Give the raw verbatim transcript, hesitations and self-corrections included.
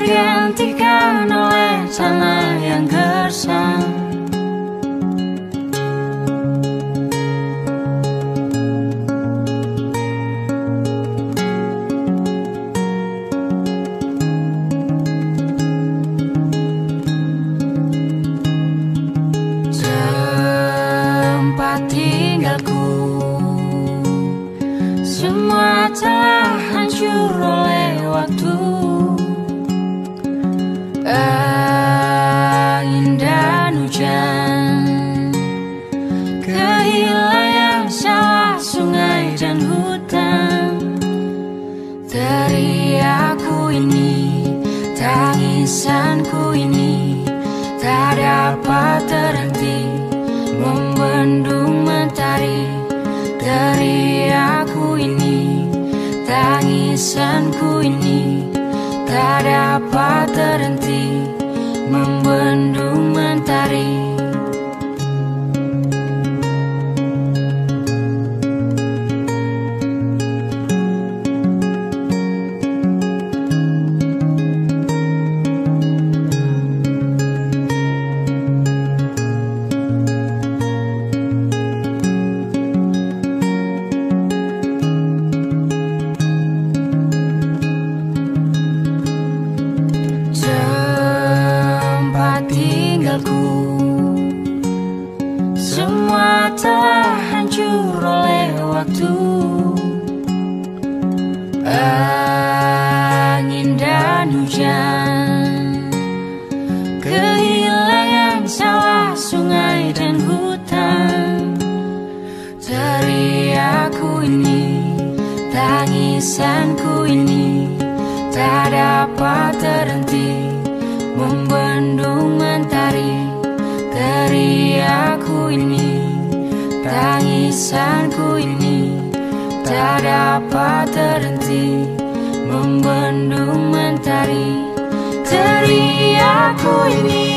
tergantikan oleh tanah yang gersang. Tempat tinggalku semua telah hancur oleh waktu. Angin dan hujan, kehilangan sawah, sungai dan hutan. Teriakku ini, tangisanku ini tak dapat terhenti, membendung mentari. Teriakku ini, tangisanku ini tak dapat terhenti, membendung mentari. Semua telah hancur oleh waktu. Angin dan hujan, kehilangan sawah, sungai dan hutan. Teriakku ini, tangisanku ini tak dapat terhenti, membendung mentari. Teriakku ini, tangisanku ini tak dapat terhenti, membendung mentari. Teriakku ini.